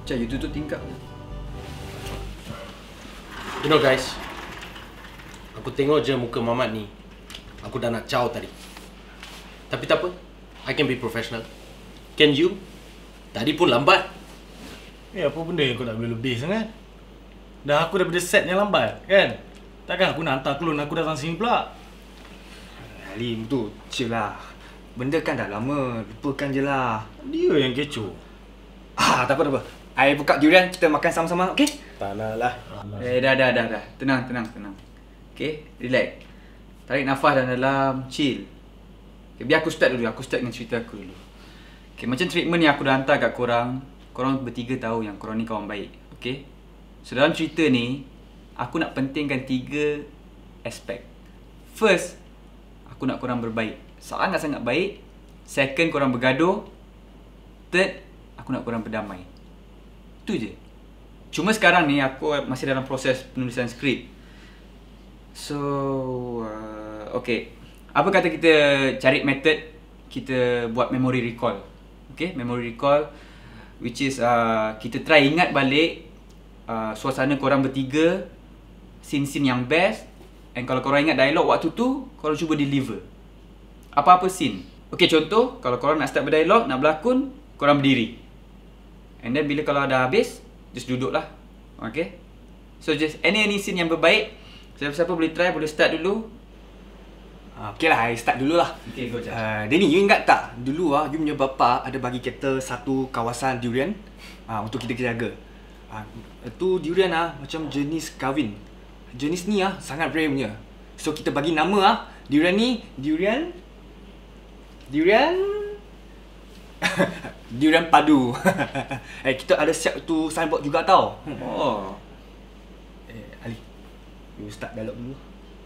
Cak, you tutup tingkap. You know guys, aku tengok je muka Mamat ni, aku dah nak caw tadi. Tapi tak apa, I can be professional. Can you? Tadi pun lambat. Apa benda yang kau nak lebih sangat? Dah aku daripada set yang lambat, kan? Takkan aku nak hantar klon aku datang sini pula. Halim tu, chill lah. Benda kan dah lama, lupakan je lah. Dia yang kecoh. Tak apa. I buka durian, kita makan sama-sama, okey? Tak nak lah. Dah. Tenang. Okay, relax. Tarik nafas dalam, chill. Okay, biar aku start dulu, dengan cerita aku dulu. Okay, macam treatment yang aku dah hantar kat korang bertiga tahu yang korang ni kawan baik, okay? So dalam cerita ni, aku nak pentingkan 3 aspek. First, aku nak korang berbaik. Sangat-sangat baik. Second, korang bergaduh. Third, aku nak korang berdamai. Itu je. Cuma sekarang ni aku masih dalam proses penulisan skrip. So, okay. Apa kata kita cari method kita buat memory recall. Okay, memory recall which is kita try ingat balik suasana korang bertiga, scene-scene yang best. And kalau korang ingat dialog waktu tu, korang cuba deliver apa-apa scene. Okay, contoh kalau korang nak start berdialog, nak berlakon, korang berdiri. And then bila kalau dah habis, just duduk lah. Okay. So just any scene yang berbaik, siapa-siapa boleh try, boleh start dulu. Okay lah, I start dulu lah. Okay, go je. Denny, you ingat tak? Dulu you punya bapa ada bagi kita satu kawasan durian untuk kita jaga. Itu durian macam jenis kahwin. Jenis ni sangat rare punya. So kita bagi nama durian ni durian durian padu. Kita ada siap tu signboard juga tau. Oh. Ali, you start dialog dulu.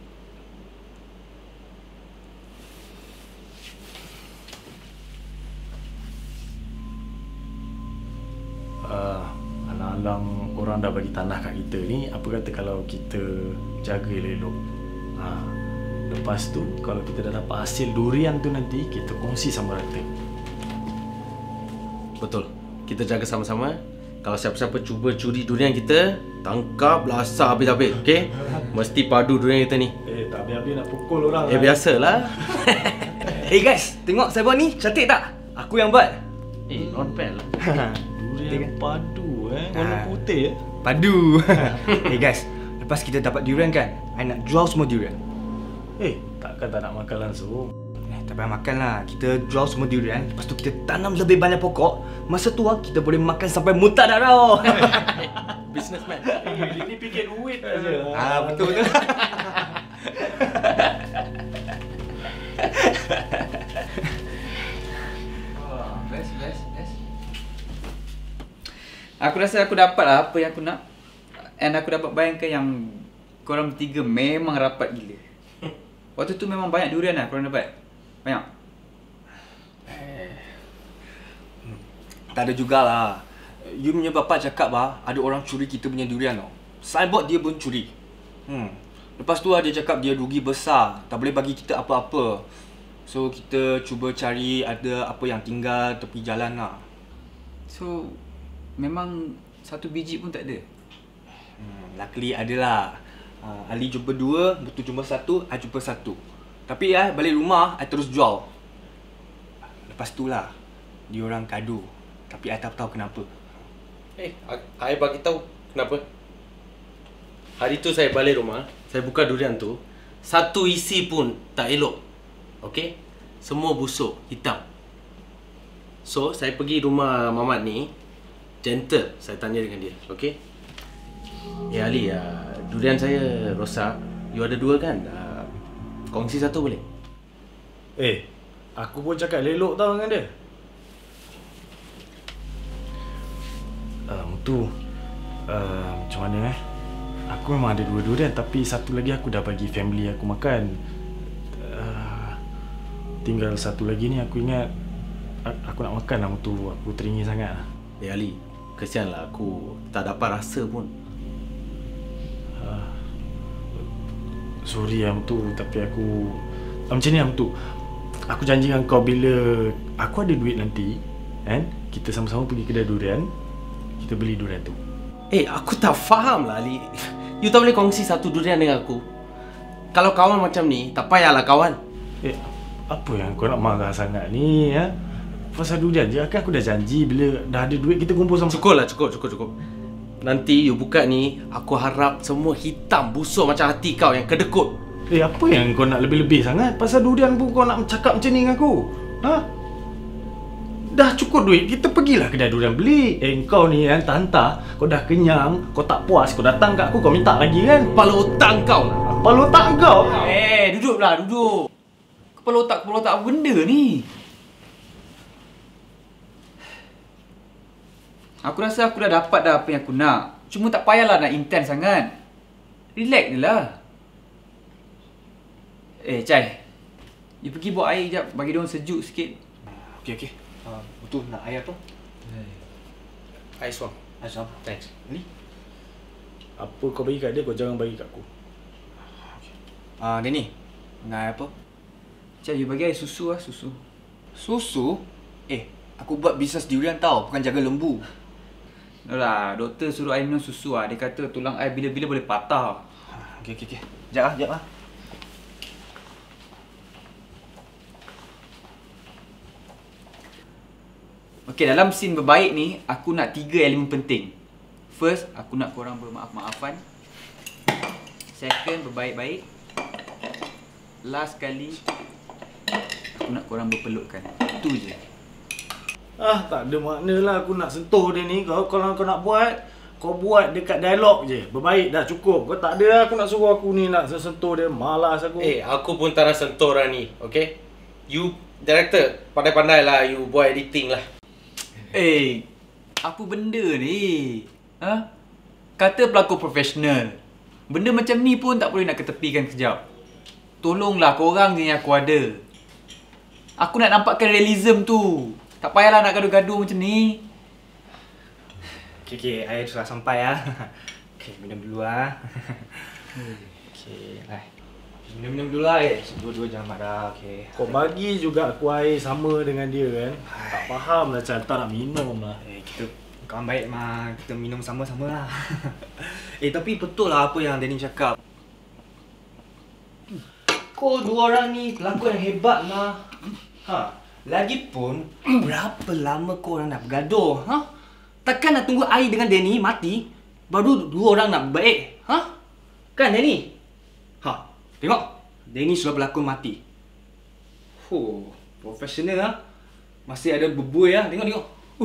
Alang-alang orang dah bagi tanah kat kita ni, apa kata kalau kita jaga elok-elok. Lepas tu kalau kita dah dapat hasil durian tu nanti kita kongsi sama rata. Betul. Kita jaga sama-sama. Kalau siapa-siapa cuba curi durian kita, tangkap lasar habis-habis, okey? Mesti padu durian kita ni. Tak habis-habis nak pukul orang. Biasalah. Hey guys, tengok saya buat ni, cantik tak? Aku yang buat. Not bad lah. Durian padu warna putih Padu. Hey guys, lepas kita dapat durian kan, I nak jual semua durian. Takkan tak nak makan langsung. Tak payah makan lah. Kita jual semua durian. Lepas tu kita tanam lebih banyak pokok. Masa tu kita boleh makan sampai muntah darah. Businessman. Ini fikir duit aja. Betul tu. Best. Aku rasa aku dapat lah apa yang aku nak. And aku dapat bayangkan yang korang bertiga memang rapat gila. Waktu tu memang banyak durian lah korang dapat. Banyak? Tak ada jugalah. You punya bapa cakap ada orang curi kita punya durian tau. Signboard dia pun curi. Lepas tu dia cakap dia rugi besar. Tak boleh bagi kita apa-apa. So kita cuba cari ada apa yang tinggal tepi jalan lah. So memang satu biji pun tak ada? Luckily adalah. Ali jumpa 2, Mutu jumpa 1, I jumpa 1. Tapi balik rumah, I terus jual. Lepas tu lah, diorang kadu. Tapi I tak tahu kenapa. I bagi tahu kenapa. Hari tu saya balik rumah, saya buka durian tu, satu isi pun tak elok. Okey? Semua busuk, hitam. So, saya pergi rumah Mamat ni, gentle, saya tanya dengan dia, okey? Ali, durian saya rosak. You ada 2 kan? Kongsi 1 boleh? Aku pun cakap lelok tau dengan dia. Mutu, macam mana Aku memang ada 2 durian, tapi 1 lagi aku dah bagi family aku makan. Tinggal 1 lagi ni aku ingat aku nak makan lah Mutu. Aku teringin sangat lah. Ali, kesian lah aku tak dapat rasa pun. Sorry Mutu, tapi aku macam ni Mutu. Aku janji dengan kau bila aku ada duit nanti, kan? Kita sama-sama pergi kedai durian. kita beli durian tu? Aku tak faham lah Ali. You tak boleh kongsi satu durian dengan aku. Kalau kawan macam ni, tak payahlah kawan. Apa yang kau nak marah sangat ni ya? Pasal durian je kan aku dah janji bila dah ada duit kita kumpul sama. Cukup. Nanti you buka ni, aku harap semua hitam busuk macam hati kau yang kedekut. Apa yang kau nak lebih-lebih sangat? Pasal durian pun kau nak cakap macam ni dengan aku? Dah cukup duit, kita pergilah kedai durian beli. Kau ni kan tantah, kau dah kenyang, kau tak puas, kau datang kat aku, kau minta lagi kan? Kepala otak kau lah. Kepala otak kau? Duduk. Kepala otak apa benda ni? Aku rasa aku dah dapat dah apa yang aku nak. Cuma tak payahlah nak intense sangat. Relax je lah. Chai, you pergi bawa air sekejap, bagi diorang sejuk sikit. Okey. Betul nak air apa? Ais wang. Asam. Thanks. Ni? Apa kau bagi kat dia, kau jangan bagi kat aku. Denny. Nak air apa? Chai, you bagi air susu lah, susu. Susu? Aku buat bisnes durian tau, bukan jaga lembu. Lah, doktor suruh air minum susu lah. Dia kata tulang air bila-bila boleh patah. Okey. Sekejap lah. Okey, dalam scene berbaik ni, aku nak 3 elemen penting. First, aku nak korang bermaaf-maafan. Second, berbaik-baik. Last kali, aku nak korang berpelukan. Itu je. Tak ada makna lah aku nak sentuh dia ni. Kalau kau nak buat, kau buat dekat dialog je. Berbaik dah cukup. Kau tak ada lah aku nak suruh aku ni nak sentuh dia. Malas aku. Aku pun tak nak sentuh orang ni, okay? You, director, pandai-pandai lah you buat editing lah. Apa benda ni? Kata pelakon profesional. Benda macam ni pun tak boleh nak ketepikan kejap. Tolonglah korang ni yang aku ada. Aku nak nampakkan realism tu. Tak payahlah nak gaduh-gaduh macam ni. Okey, air sudah sampai lah. Okey, minum dulu lah. Okey, minum dulu lah. Dua-dua jangan marah, okey. Kau bagi juga aku air sama dengan dia kan. Tak faham lah Chan, tak nak minum lah. Kita kawan baik mah, kita minum sama-sama lah. Tapi betul lah apa yang Danny cakap. Kau dua orang ni pelakon yang hebat lah. Lagipun, berapa lama kau orang nak bergaduh? Takkan nak tunggu air dengan Danny mati, baru dua orang nak baik? Kan Danny? Tengok, Danny sudah berlakon mati. Profesional lah. Masih ada berbuih lah, tengok.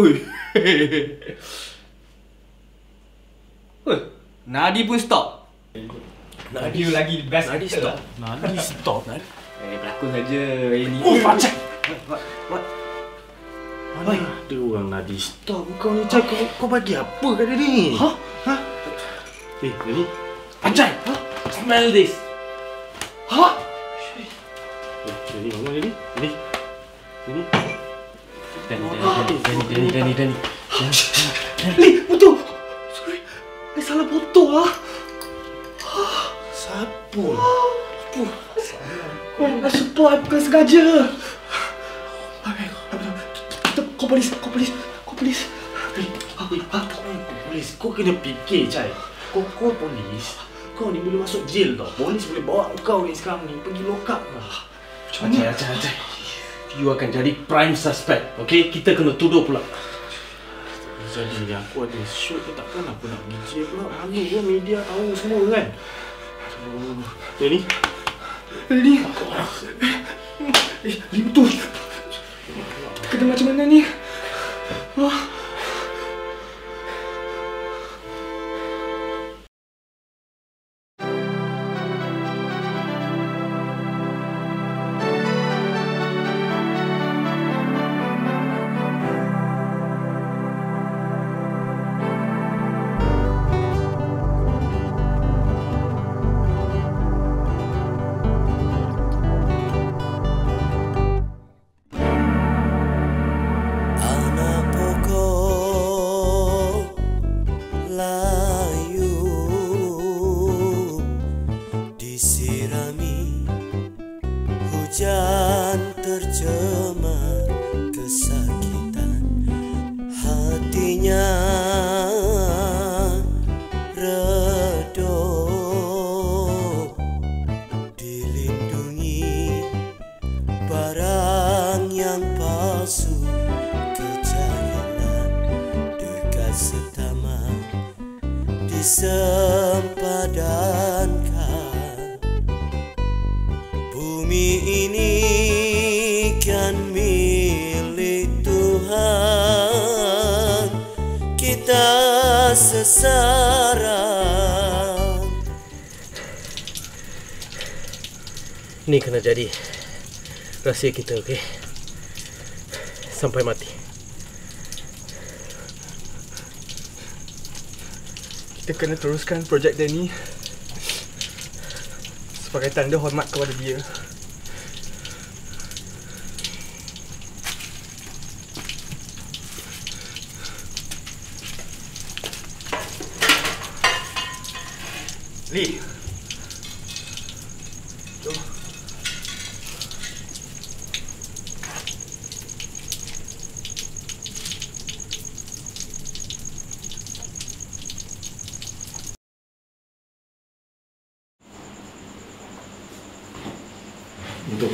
Nadi pun stop. Nadi lagi best. Nadi stop. Berlakon saja ini. Pacak! What? Ada orang Nadi stop. Kau ni Chan, kau bagi apa kat dia ni? Ni Anjay! Smell this! Danny, mana Danny? Danny. Betul! Sorry, saya salah botol lah. Sapu. Dah supply, bukan sengaja. Kau polis. Polis, kau kena fikir Cai. Kau polis. Kau ni boleh masuk jail tau. Polis boleh bawa kau ni sekarang ni pergi lock up lah. Acay. You akan jadi prime suspect, okay? Kita kena tuduh pula. Jadi aku ada shoot ke takkan aku nak pergi jail pula. Mana pun media tahu semua kan. Danny. Betul. Kena macam mana ni? Anak pokok disempadankan. Bumi ini kan milik Tuhan, kita sesaran. Ni kena jadi rahsia kita, okey? Sampai mati. Kita kena teruskan projek Danny sebagai tanda hormat kepada dia. Lee, jom. Untuk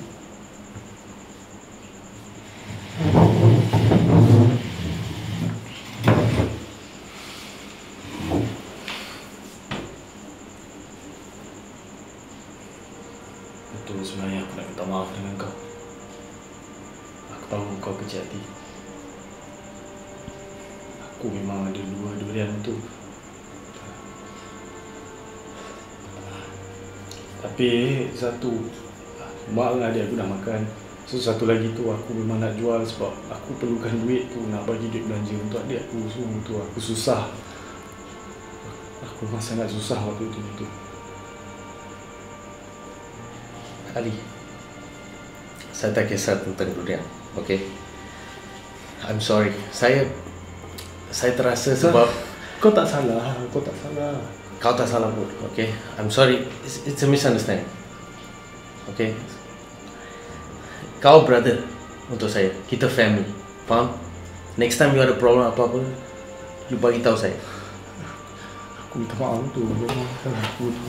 betul, sebenarnya aku nak minta maaf dengan kau. Aku tahu kau kecil hati. Aku memang ada dua durian tu. Tapi satu, mak dengan adik aku dah makan. So satu lagi tu aku memang nak jual sebab aku perlukan duit tu nak bagi duit belanja untuk adik aku. So tu aku susah. Aku memang sangat susah waktu tu. Ali, saya tak kisah tentang durian, okey? I'm sorry. Saya terasa sebab Kau tak salah, kau tak salah. kau tak salah pun, okey? I'm sorry. It's a misunderstanding. Okey? Kau brother untuk saya. Kita family. Faham? Next time you ada problem apa-apa, you bagi tahu saya. Aku minta maaf tu. Memang salah aku tu.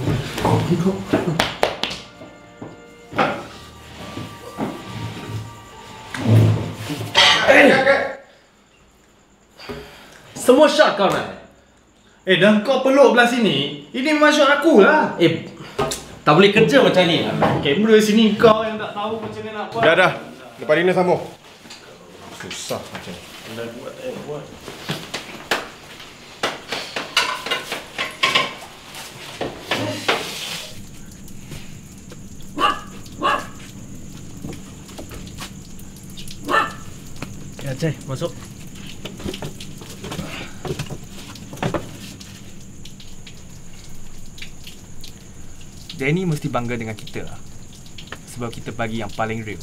Semua shot kau nak. Dan kau peluk belah sini. Ini memang shot aku lah. Tak boleh kerja macam ni. Kamera sini kau yang tak tahu macam mana nak buat. Dah. Lepas dinner sambung. Susah macam ni. Dah buat. Ya, Cai, masuk. Danny mesti bangga dengan kita lah. Sebab kita bagi yang paling real.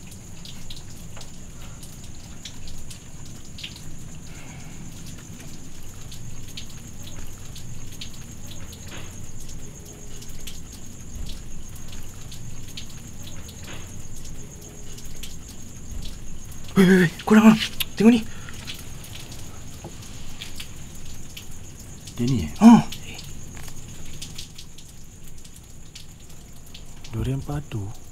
Weh, korang. Tengok ni. Danny Durian padu.